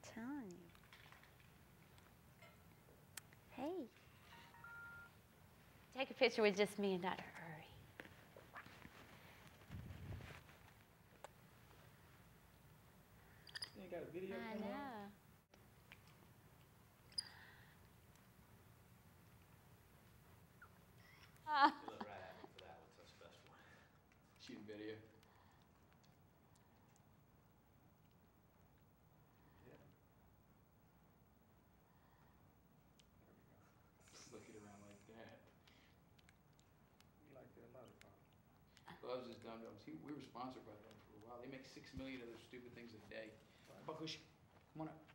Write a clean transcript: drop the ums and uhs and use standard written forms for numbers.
telling you. Hey. Take a picture with just me and Dr. Hurry. You ain't got a video I camera? know. You look right at me for that one. That's the best one. Shooting video. Yeah. There we go. Look it around like that. You like that a lot of times. Well, I was just dumb. We were sponsored by them for a while. They make $6 million of those stupid things a day. Buckush, come on up.